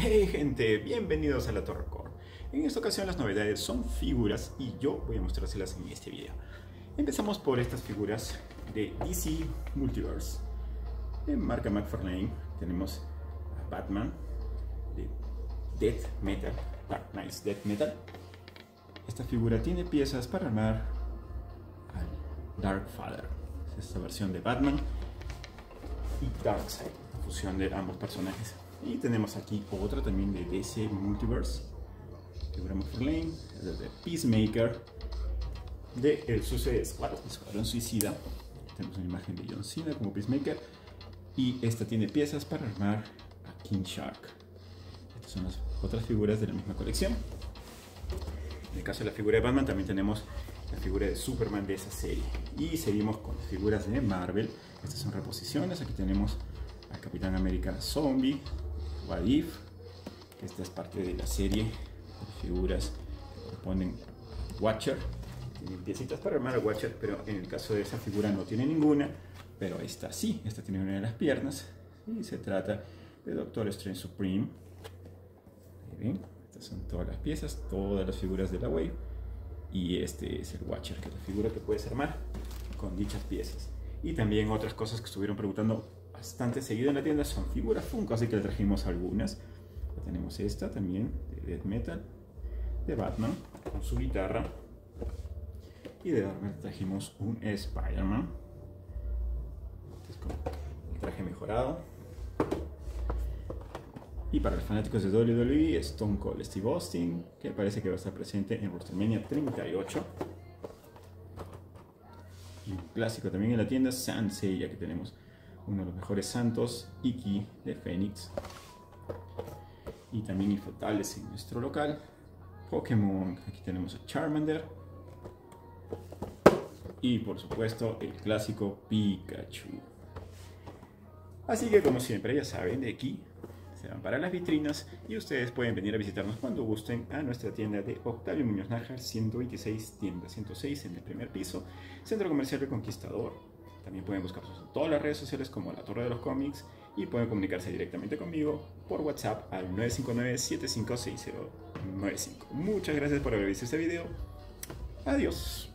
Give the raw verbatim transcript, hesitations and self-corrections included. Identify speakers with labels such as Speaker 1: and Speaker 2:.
Speaker 1: Hey gente, bienvenidos a la Torre Core. En esta ocasión las novedades son figuras y yo voy a mostrárselas en este video. Empezamos por estas figuras de D C Multiverse de marca McFarlane. Tenemos a Batman de Death Metal, Dark Knights Death Metal. Esta figura tiene piezas para armar al Dark Father. Es esta versión de Batman y Darkseid, fusión de ambos personajes. Y tenemos aquí otra también de D C Multiverse, figura McFarlane, de Peacemaker, de el Suicide Squad, Escuadrón Suicida. Tenemos una imagen de John Cena como Peacemaker, y esta tiene piezas para armar a King Shark. Estas son las otras figuras de la misma colección. En el caso de la figura de Batman también tenemos la figura de Superman de esa serie. Y seguimos con las figuras de Marvel. Estas son reposiciones. Aquí tenemos a Capitán América Zombie, What If, que esta es parte de la serie de figuras que corresponden a Watcher. Tienen piecitas para armar a Watcher, pero en el caso de esa figura no tiene ninguna, pero esta sí, esta tiene una de las piernas, y se trata de Doctor Strange Supreme. Ahí ven, estas son todas las piezas, todas las figuras de la Wave, y este es el Watcher, que es la figura que puedes armar con dichas piezas. Y también otras cosas que estuvieron preguntando bastante seguido en la tienda son figuras Funko, así que le trajimos algunas. Ya tenemos esta también de Death Metal, de Batman con su guitarra, y de Batman trajimos un Spider-Man, este es con el traje mejorado. Y para los fanáticos de doble u doble u E, Stone Cold Steve Austin, que parece que va a estar presente en WrestleMania treinta y ocho. Y un clásico también en la tienda, Saint Seiya, que tenemos uno de los mejores santos, Iki de Fénix. Y también infaltables en nuestro local, Pokémon. Aquí tenemos a Charmander. Y por supuesto el clásico Pikachu. Así que como siempre ya saben, de aquí se van para las vitrinas y ustedes pueden venir a visitarnos cuando gusten a nuestra tienda de Octavio Muñoz Nájar ciento veintiséis, tienda ciento seis en el primer piso, Centro Comercial El Conquistador. También pueden buscarnos en todas las redes sociales como La Torre de los Cómics y pueden comunicarse directamente conmigo por WhatsApp al nueve cinco nueve, siete cinco seis cero nueve cinco. Muchas gracias por haber visto este video. Adiós.